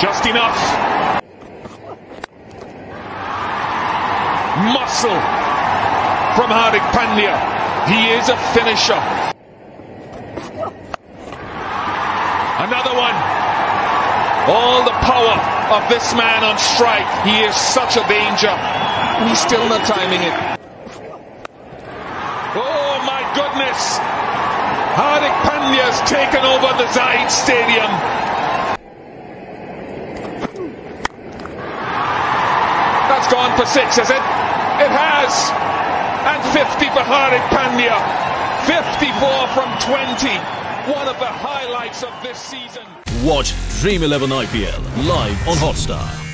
Just enough. Muscle from Hardik Pandya. He is a finisher. Another one. All the power of this man on strike. He is such a danger. And he's still not timing it. Oh my goodness. Hardik Pandya's taken over the Zaid Stadium. That's gone for 6, is it? It has. And 50 for Hardik Pandya. 54 from 20. One of the highlights of this season. Watch Dream 11 IPL live on Hotstar.